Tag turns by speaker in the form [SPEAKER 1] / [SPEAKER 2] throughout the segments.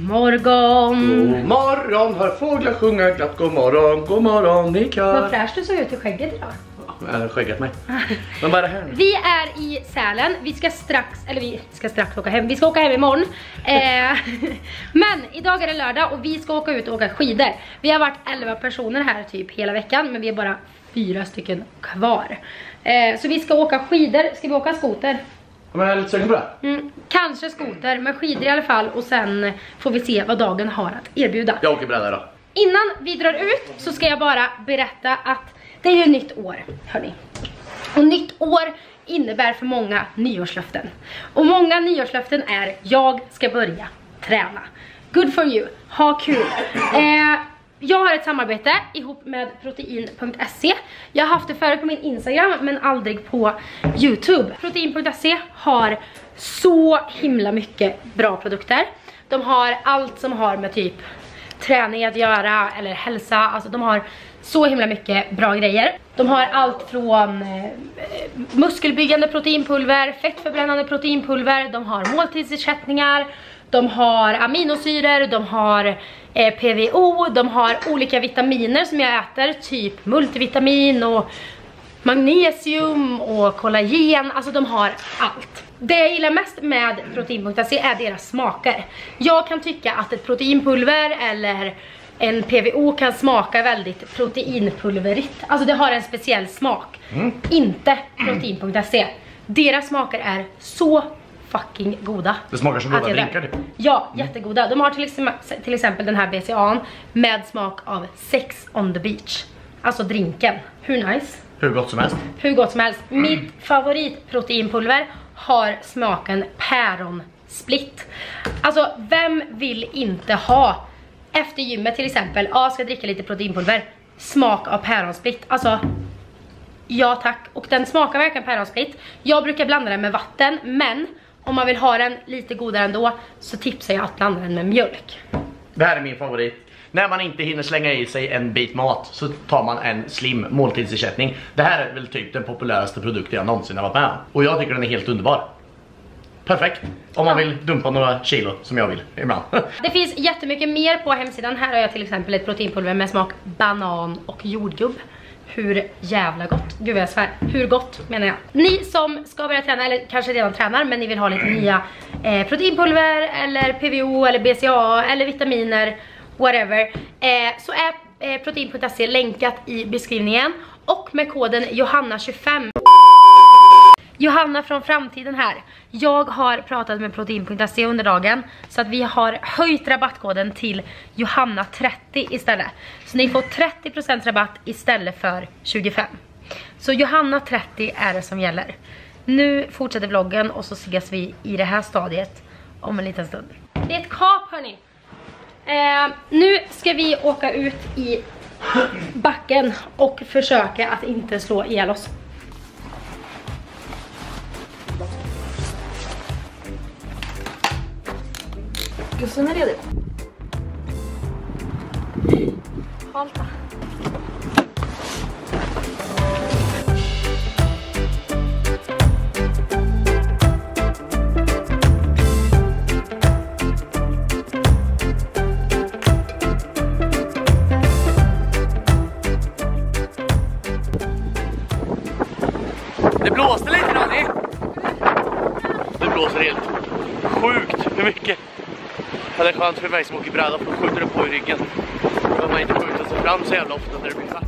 [SPEAKER 1] morgon.
[SPEAKER 2] God morgon, hör fåglar sjunga glatt. God morgon ni kan.
[SPEAKER 1] Vad fräscht du såg ut i skägget idag.
[SPEAKER 2] Jag har skäggat mig. Men bara här nu.
[SPEAKER 1] Vi är i Sälen. Vi ska strax åka hem. Vi ska åka hem imorgon. Men idag är det lördag och vi ska åka ut och åka skidor. Vi har varit 11 personer här typ hela veckan, men vi är bara 4 stycken kvar. Så vi ska åka skidor. Ska vi åka skoter?
[SPEAKER 2] Men jag är lite sugen på det.
[SPEAKER 1] Kanske skoter, men skidor i alla fall. Och sen får vi se vad dagen har att erbjuda.
[SPEAKER 2] Jag åker bräda då.
[SPEAKER 1] Innan vi drar ut så ska jag bara berätta att det är ju nytt år, hörni. Och nytt år innebär för många nyårslöften. Och många nyårslöften är: jag ska börja träna. Good for you, ha kul. Jag har ett samarbete ihop med protein.se. Jag har haft det förut på min Instagram men aldrig på YouTube. Protein.se har så himla mycket bra produkter. De har allt som har med typ träning att göra eller hälsa. Alltså de har så himla mycket bra grejer. De har allt från muskelbyggande proteinpulver, fettförbrännande proteinpulver. De har måltidsersättningar. De har aminosyror, de har PVO, de har olika vitaminer som jag äter, typ multivitamin och magnesium och kollagen. Alltså de har allt. Det jag gillar mest med protein.se är deras smaker. Jag kan tycka att ett proteinpulver eller en PVO kan smaka väldigt proteinpulverigt. Alltså det har en speciell smak. Inte protein.se. Deras smaker är så fucking goda.
[SPEAKER 2] Det smakar som goda drinkar typ.
[SPEAKER 1] Ja, jättegoda. De har till exempel den här BCA:n med smak av Sex on the beach. Alltså drinken. Hur nice?
[SPEAKER 2] Hur gott som helst.
[SPEAKER 1] Hur gott som helst. Mitt favoritproteinpulver har smaken päronsplit. Alltså vem vill inte ha efter gymmet till exempel, ska dricka lite proteinpulver, smak av päronsplit. Alltså ja tack. Och den smakar verkligen päronsplit. Jag brukar blanda den med vatten, men om man vill ha den lite godare ändå så tipsar jag att blanda den med mjölk.
[SPEAKER 2] Det här är min favorit. När man inte hinner slänga i sig en bit mat så tar man en slim måltidsersättning. Det här är väl typ den populäraste produkten jag någonsin har varit med om. Och jag tycker den är helt underbar. Perfekt. Om man vill dumpa några kilo som jag vill ibland.
[SPEAKER 1] Det finns jättemycket mer på hemsidan. Här har jag till exempel ett proteinpulver med smak banan och jordgubb. Hur jävla gott. Gud jag svär. Hur gott menar jag. Ni som ska börja träna eller kanske redan tränar men ni vill ha lite nya proteinpulver eller PVO eller BCA eller vitaminer, whatever. Så är protein.se länkat i beskrivningen. Och med koden Johanna25. Johanna från framtiden här. Jag har pratat med protein.se under dagen så att vi har höjt rabattkoden till Johanna30 istället. Så ni får 30% rabatt istället för 25. Så Johanna30 är det som gäller. Nu fortsätter vloggen och så ses vi i det här stadiet om en liten stund. Det är ett kap hörni. Nu ska vi åka ut i backen och försöka att inte slå ihjäl oss. Gussen är redo. Halta.
[SPEAKER 2] Det blåste lite Ronny. Det blåser helt sjukt hur mycket. Det är skönt för mig som åker bräda för då skjuter det på i ryggen. Då behöver man inte skjuta sig fram så jävla ofta när det blir svart.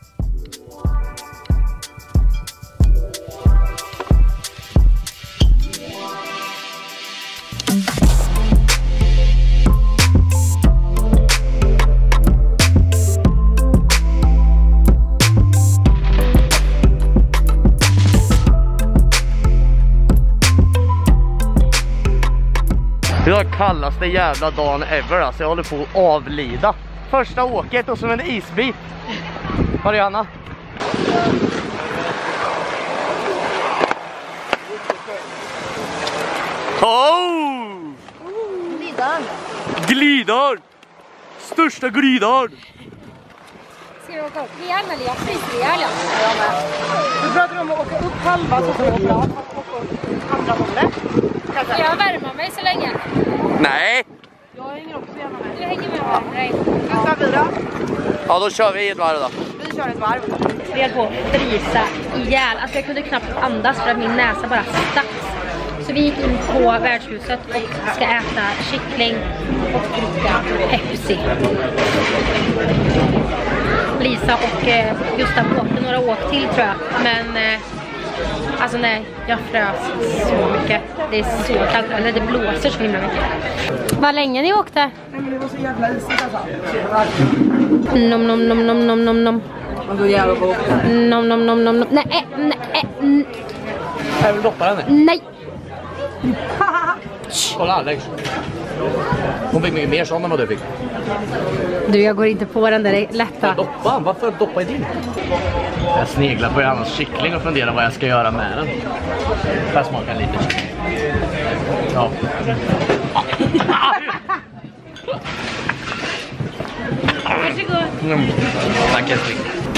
[SPEAKER 2] Idag kallaste jävla dagen ever, alltså jag håller på att avlida. Första åket och som en isbit. Marianna. Oh!
[SPEAKER 1] Glidan.
[SPEAKER 2] Glidan! Största glidan!
[SPEAKER 1] Ska vi åka upp igen eller jag fryser ihjäl? Du pratar om att åka upp halva så får jag åka upp andra hållet. Ska jag värma mig så länge?
[SPEAKER 2] Nej!
[SPEAKER 1] Jag
[SPEAKER 3] hänger också gärna med.
[SPEAKER 1] Du hänger med här. Nej.
[SPEAKER 3] Hur ska vi då?
[SPEAKER 2] Ja, då kör vi ett varv då.
[SPEAKER 3] Vi kör ett varv.
[SPEAKER 1] Vi höll på att frysa ihjäl. Alltså jag kunde knappt andas för att min näsa bara stack. Så vi gick in på värdshuset och ska äta kyckling och dricka Pepsi. Lisa och Gustav åkte några åk till tror jag. Men alltså nej, jag frös så mycket. Det är så kallt, eller det blåser så himla mycket. Vad länge ni åkte?
[SPEAKER 3] Nej, men det var så jävla isigt alltså.
[SPEAKER 1] Nom nom nom nom nom nom nom.
[SPEAKER 3] Man går jävla på.
[SPEAKER 1] Nom nom nom nom nom. Nej, nej.
[SPEAKER 2] Jag vill doppa den.
[SPEAKER 1] Nej.
[SPEAKER 2] Kolla Alex. Hon fick mycket mer sån än vad du fick.
[SPEAKER 1] Du, jag går inte på den där lätta.
[SPEAKER 2] Doppa? Varför doppa i din? Jag sneglar på Johannas kyckling och funderar vad jag ska göra med den. Jag smakar lite. Ja.
[SPEAKER 1] Varsågod.
[SPEAKER 2] Tack älskling.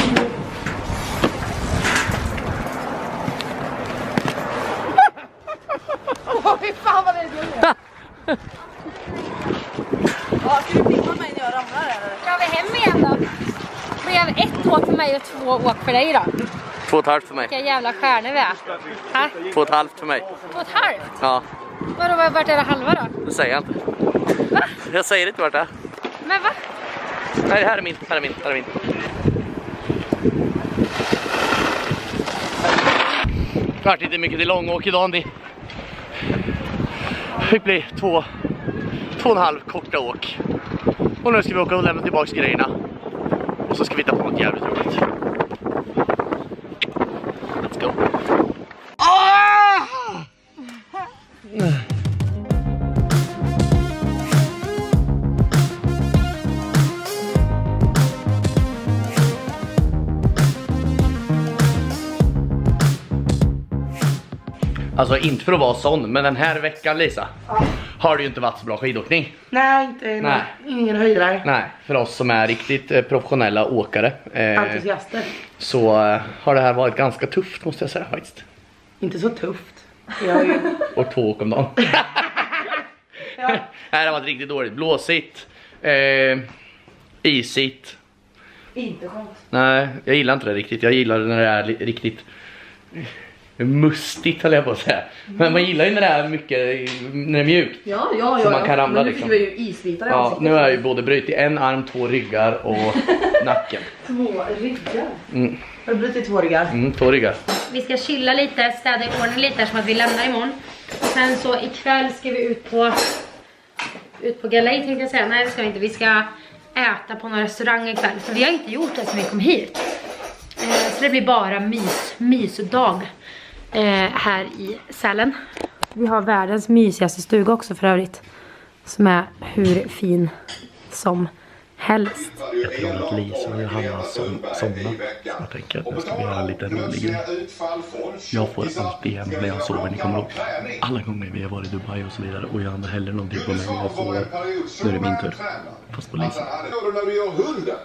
[SPEAKER 3] Fy fan vad det är. Ja, ska du filma mig när jag ramlar eller?
[SPEAKER 1] Ska vi hem igen då? Det blev 1 åk för mig och 2 åk för dig då.
[SPEAKER 2] 2,5 för mig.
[SPEAKER 1] Vilka jävla stjärnor vi är. Här?
[SPEAKER 2] 2,5 för mig.
[SPEAKER 1] 2,5?
[SPEAKER 2] Ja.
[SPEAKER 1] Vadå, vart är det halva då?
[SPEAKER 2] Det säger jag inte.
[SPEAKER 1] Va?
[SPEAKER 2] Jag säger inte vart det är.
[SPEAKER 1] Men va?
[SPEAKER 2] Nej, här är min. Här är min. Det har varit inte mycket till långåk idag. Det fick bli 2,5 korta åk. Och nu ska vi åka och lämna tillbaka grejerna. Och så ska vi ta på något jävligt roligt. Let's go. Alltså inte för att vara sån, men den här veckan Lisa har det ju inte varit så bra skidåkning.
[SPEAKER 3] Nej, inte ingen höjdare.
[SPEAKER 2] Nej, för oss som är riktigt professionella åkare.
[SPEAKER 3] Entusiaster.
[SPEAKER 2] Så har det här varit ganska tufft måste jag säga faktiskt.
[SPEAKER 3] Inte så tufft. Jag är...
[SPEAKER 2] Och 2 åk om dagen.
[SPEAKER 3] Ja.
[SPEAKER 2] Det här har varit riktigt dåligt. Blåsigt, isigt.
[SPEAKER 3] Inte skönt.
[SPEAKER 2] Nej, jag gillar inte det riktigt. Jag gillar när det är riktigt mustigt höll jag på att säga. Men man gillar ju när det är mycket, när det är mjukt.
[SPEAKER 3] Ja.
[SPEAKER 2] Så man kan ramla
[SPEAKER 3] nu
[SPEAKER 2] liksom.
[SPEAKER 3] Nu fick vi ju isbitar i
[SPEAKER 2] Ja,
[SPEAKER 3] ansiktet.
[SPEAKER 2] nu har jag ju både brutit en arm, 2 ryggar och nacken.
[SPEAKER 3] 2 ryggar?
[SPEAKER 2] Mm.
[SPEAKER 3] Har du brutit 2 ryggar?
[SPEAKER 2] 2 ryggar.
[SPEAKER 1] Vi ska chilla lite, städa i ordning lite som att vi lämnar imorgon. Sen så ikväll ska vi ut på galej tänkte jag säga. Nej det ska vi inte, vi ska äta på någon restaurang ikväll. För vi har inte gjort det sen vi kom hit. Så det blir bara mysdag här i Sälen. Vi har världens mysigaste stuga också för övrigt. Som är hur fin som helst.
[SPEAKER 2] Jag tror att Lisa och Johanna somnar. Jag tänker att nu ska vi göra lite roligare. Jag får alltid hem när jag sover, ni kommer ihåg. Alla gånger vi har varit i Dubai och så vidare. Och jag har heller någonting på mig. Jag får, nu är det min tur. Fast på Lisa.
[SPEAKER 4] När du gör hunden.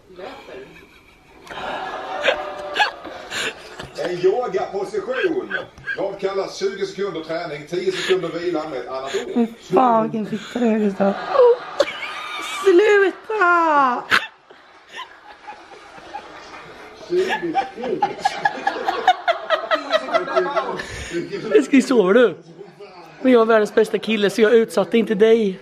[SPEAKER 4] En yogaposition. Vad kallas 20 sekunder träning, 10 sekunder vila med ett annat ord?
[SPEAKER 3] Fan vilken fitta det är Gustav. Sluta!
[SPEAKER 2] Älskling, sover du? Men jag är världens bästa kille så jag utsatte inte dig.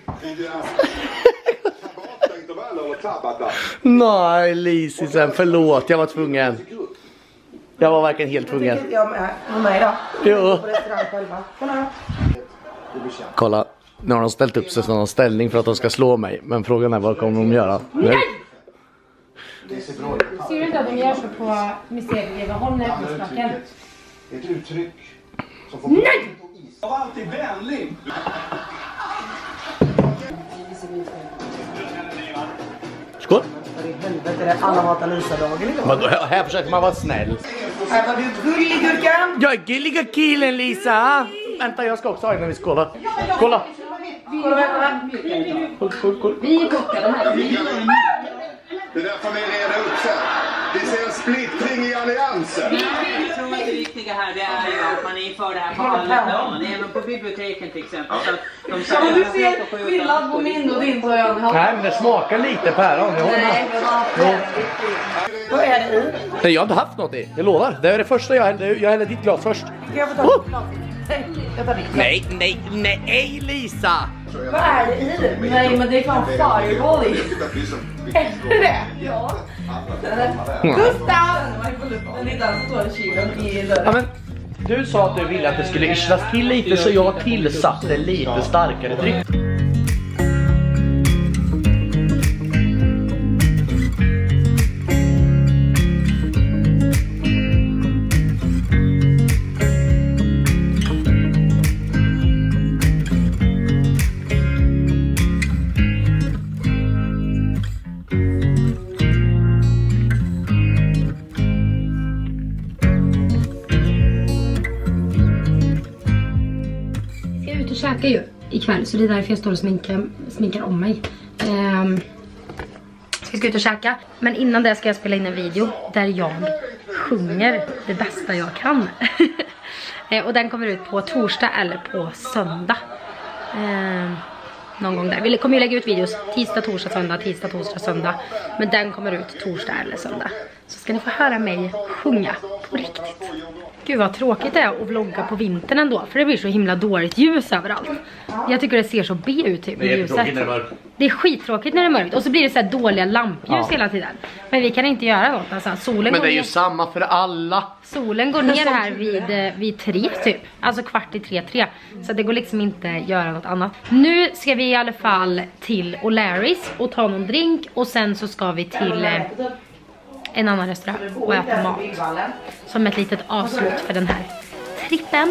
[SPEAKER 2] Nej Lisa, förlåt, jag var tvungen. Jag var verkligen helt tvungen.
[SPEAKER 3] Jag med mig då.
[SPEAKER 2] Jo.
[SPEAKER 3] På restaurang själva.
[SPEAKER 2] Kolla, nu har de ställt upp sig som någon ställning för att de ska slå mig. Men frågan är vad kommer de göra? Nej!
[SPEAKER 1] Ser du inte att de gör så på Mysterielevahåll när jag snackar?
[SPEAKER 4] Ett uttryck som får...
[SPEAKER 1] Nej!
[SPEAKER 4] Jag var alltid vänlig.
[SPEAKER 2] Skål!
[SPEAKER 3] Helvete, alla hatar Lisa-dagen idag.
[SPEAKER 2] Vadå? Här försöker man vara snäll.
[SPEAKER 3] Här var du gullig gurkan.
[SPEAKER 2] Jag är gulliga killen Lisa! Vänta, jag ska också ha innan vi skålar. Kolla!
[SPEAKER 3] Kolla.
[SPEAKER 2] Kolla.
[SPEAKER 1] Vi är kockade här.
[SPEAKER 4] Det är därför ni reder upp sig. Vi ser en splittring i alliansen.
[SPEAKER 5] Jag tror att det viktiga här det är ju att man inför det här på alla plan, även på biblioteken till exempel. Så att de
[SPEAKER 3] Ja, du ser skillnad på min och din tror jag.
[SPEAKER 2] Nej, men det smakar lite päron.
[SPEAKER 3] Nej, vad är det i?
[SPEAKER 2] Nej, jag har inte haft något i. Jag lovar. Det är det första jag häller ditt glas först.
[SPEAKER 3] Ska jag få ta ett glas? Jag tar ditt glas.
[SPEAKER 2] Nej, Lisa!
[SPEAKER 3] Vad är det i? Nej, men det är fan fireball i. Är det? Ja. Gustav! Den är den som står i kylen i dörren.
[SPEAKER 2] Ja, men du sa att du ville att det skulle yrslas till lite så jag tillsatte lite starkare dryck.
[SPEAKER 1] Käkar ju ikväll så det är därför jag står och sminkar om mig. Så jag ska ut och käka. Men innan det ska jag spela in en video där jag sjunger det bästa jag kan. Och den kommer ut på torsdag eller på söndag. Någon gång där. Vi kommer ju lägga ut videos tisdag, torsdag, söndag, tisdag, torsdag, söndag. Men den kommer ut torsdag eller söndag. Så ska ni få höra mig sjunga på riktigt. Gud vad tråkigt det är att vlogga på vintern ändå. För det blir så himla dåligt ljus överallt. Jag tycker det ser så B ut typ med ljuset. Det är skittråkigt när det är mörkt. Och så blir det så här dåliga lampljus hela tiden. Men vi kan inte göra något. Alltså, solen
[SPEAKER 2] men det är ju
[SPEAKER 1] ner.
[SPEAKER 2] samma för alla.
[SPEAKER 1] Solen går ner här vid 3 typ. Alltså 2:45. Så det går liksom inte göra något annat. Nu ska vi i alla fall till O'Larrys och ta någon drink. Och sen så ska vi till en annan restaurang och äta mat. Som ett litet avslut för den här trippen.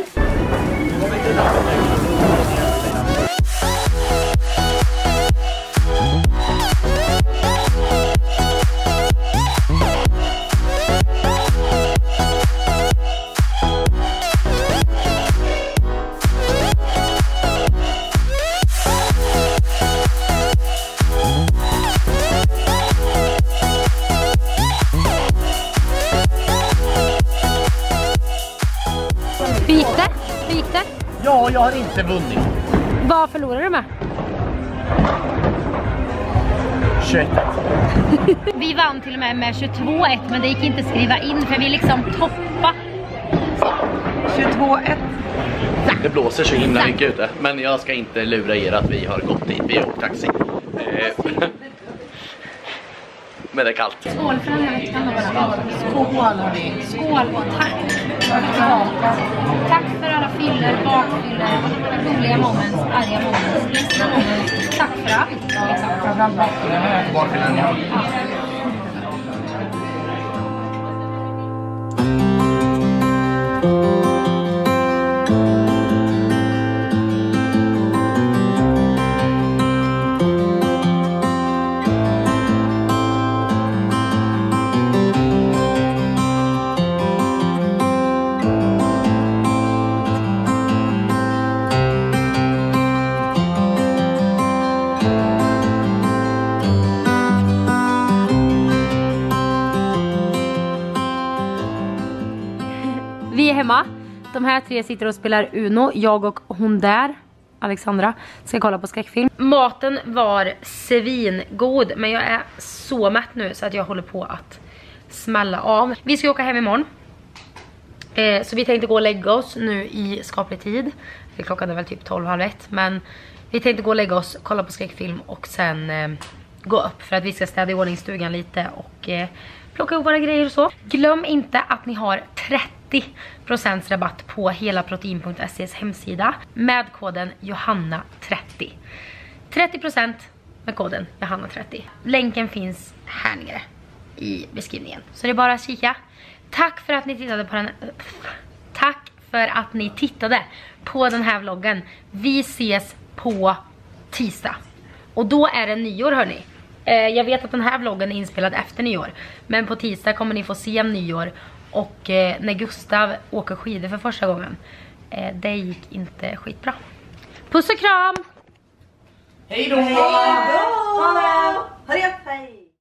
[SPEAKER 1] Hur gick det?
[SPEAKER 2] Ja, jag har inte vunnit.
[SPEAKER 1] Vad förlorade du med?
[SPEAKER 2] 21.
[SPEAKER 1] Vi vann till och med 22-1, men det gick inte att skriva in för vi liksom toppa.
[SPEAKER 3] 22-1.
[SPEAKER 2] Det blåser så himla mycket ute. Men jag ska inte lura er att vi har gått dit. Vi har åkt taxi. Men det är kallt.
[SPEAKER 1] Skål för den här veckan. Skål och tack. Tack för alla fyller, bakfyller, roliga moments, arga moments, ledsna moments. Tack för allt. Liksom.
[SPEAKER 2] Bakfyllen, ja.
[SPEAKER 1] Vi är hemma. De här 3 sitter och spelar Uno. Jag och hon där, Alexandra, ska kolla på skräckfilm. Maten var svingod, men jag är så mätt nu så att jag håller på att smälla av. Vi ska åka hem imorgon. Så vi tänkte gå och lägga oss nu i skaplig tid. Klockan är väl typ 12:30, men vi tänkte gå och lägga oss, kolla på skräckfilm och sen gå upp för att vi ska städa i ordning stugan lite och plocka ihop våra grejer och så. Glöm inte att ni har 30% rabatt på hela protein.se's hemsida med koden Johanna30. 30% med koden Johanna30. Länken finns här nere i beskrivningen. Så det är bara att kika. Tack för att ni tittade på den. Tack för att ni tittade på den här vloggen. Vi ses på tisdag. Och då är det nyår, hörni. Jag vet att den här vloggen är inspelad efter nyår. Men på tisdag kommer ni få se nyår. Och när Gustav åker skidor för första gången. Det gick inte skitbra. Puss och kram!
[SPEAKER 2] Hej då!
[SPEAKER 3] Hej då! Hej!